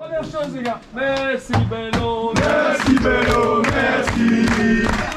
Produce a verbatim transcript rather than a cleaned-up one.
Première chose, les gars. Merci, Bello. Merci, Bello, merci.